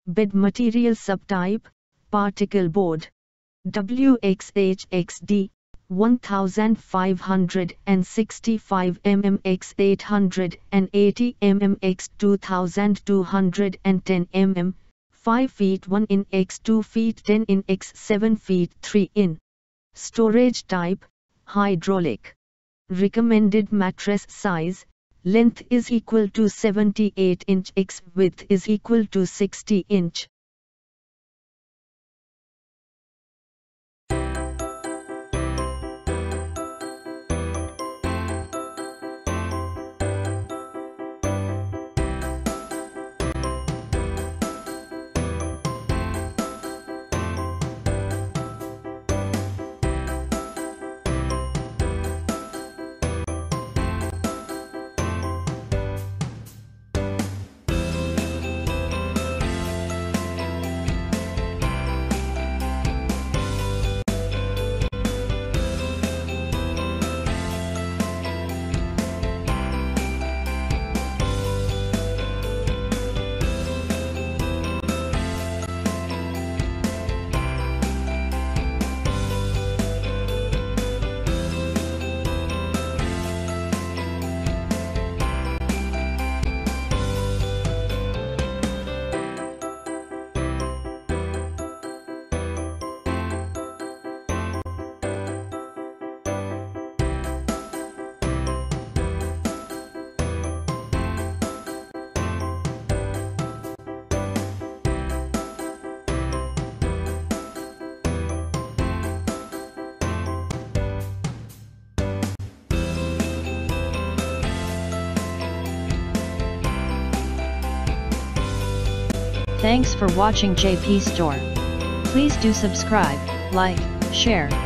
Bed material subtype, particle board. WXHXD, 1565 mm x 880 mm x 2210 mm, 5 feet 1 in x 2 feet 10 in x 7 feet 3 in. Storage type, hydraulic. Recommended mattress size, length is equal to 78 inch x, width is equal to 60 inch. Thanks for watching JP Store. Please do subscribe, like, share,